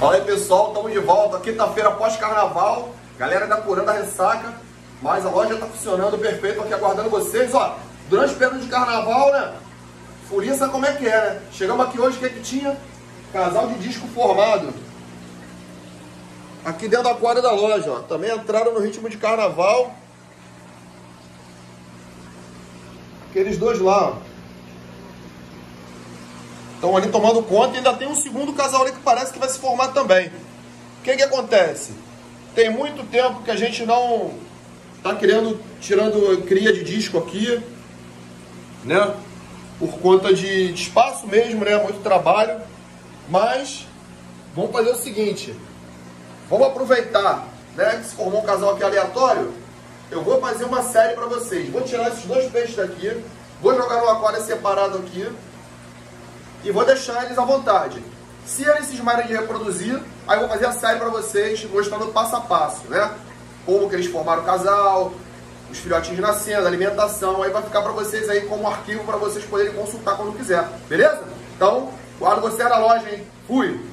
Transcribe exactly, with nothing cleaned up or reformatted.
Fala aí, pessoal, estamos de volta, quinta-feira pós-carnaval, galera ainda curando a ressaca, mas a loja está funcionando perfeito aqui, aguardando vocês. Ó, durante o período de carnaval, né, Furinha sabe como é que é, né? Chegamos aqui hoje, o que é que tinha? Casal de disco formado aqui dentro da quadra da loja, ó. Também entraram no ritmo de carnaval. Aqueles dois lá, ó, estão ali tomando conta, e ainda tem um segundo casal ali que parece que vai se formar também. O que que acontece? Tem muito tempo que a gente não tá criando, tirando cria de disco aqui, né? Por conta de, de espaço mesmo, né? Muito trabalho. Mas vamos fazer o seguinte, vamos aproveitar, né, que se formou um casal aqui aleatório. Eu vou fazer uma série para vocês. Vou tirar esses dois peixes daqui, vou jogar no aquário separado aqui e vou deixar eles à vontade. Se eles cismarem de reproduzir, aí eu vou fazer a série para vocês, mostrando passo a passo, né? Como que eles formaram o casal, os filhotinhos nascendo, alimentação. Aí vai ficar para vocês aí como arquivo para vocês poderem consultar quando quiser, beleza? Então, guardo você na loja, hein? Fui!